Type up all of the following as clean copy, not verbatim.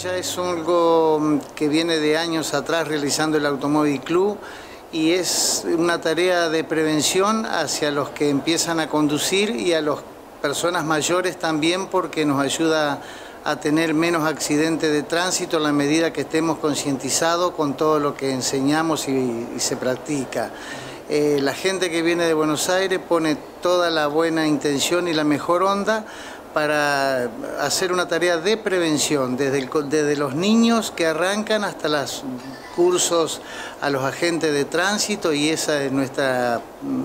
ya es algo que viene de años atrás realizando el Automóvil Club y es una tarea de prevención hacia los que empiezan a conducir y a las personas mayores también, porque nos ayuda a tener menos accidentes de tránsito en la medida que estemos concientizados con todo lo que enseñamos y se practica. La gente que viene de Buenos Aires pone toda la buena intención y la mejor onda para hacer una tarea de prevención, desde los niños que arrancan hasta los cursos a los agentes de tránsito, y esa es nuestra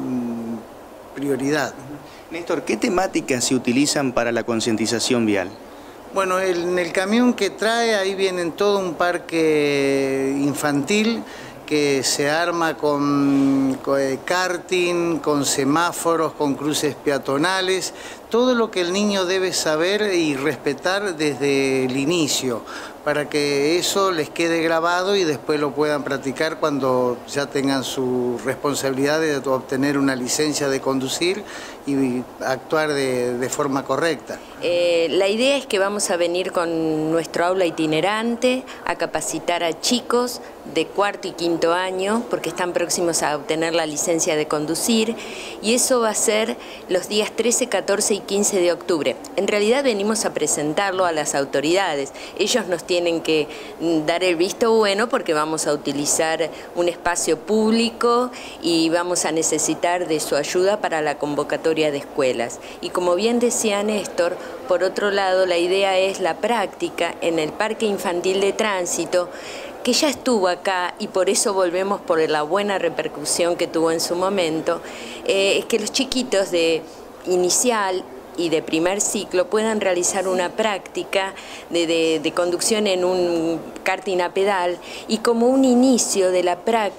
prioridad. Néstor, ¿qué temáticas se utilizan para la concientización vial? Bueno, en el camión que trae, ahí vienen todo un parque infantil que se arma con karting, con semáforos, con cruces peatonales, todo lo que el niño debe saber y respetar desde el inicio, para que eso les quede grabado y después lo puedan practicar cuando ya tengan su responsabilidad de obtener una licencia de conducir y actuar de forma correcta. La idea es que vamos a venir con nuestro aula itinerante a capacitar a chicos de cuarto y quinto año, porque están próximos a obtener la licencia de conducir, y eso va a ser los días 13, 14 y 15 de octubre. En realidad venimos a presentarlo a las autoridades. Ellos nos tienen que dar el visto bueno porque vamos a utilizar un espacio público y vamos a necesitar de su ayuda para la convocatoria de escuelas. Y como bien decía Néstor, por otro lado, la idea es la práctica en el Parque Infantil de Tránsito, que ya estuvo acá y por eso volvemos por la buena repercusión que tuvo en su momento, es que los chiquitos de inicial y de primer ciclo puedan realizar una práctica de conducción en un karting a pedal y como un inicio de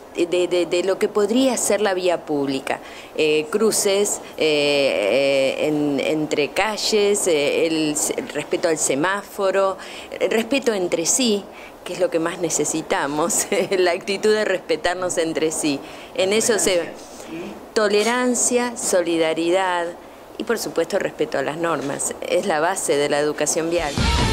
lo que podría ser la vía pública. Cruces entre calles, el respeto al semáforo, el respeto entre sí, que es lo que más necesitamos, la actitud de respetarnos entre sí. En eso se tolerancia, solidaridad y por supuesto respeto a las normas. Es la base de la educación vial.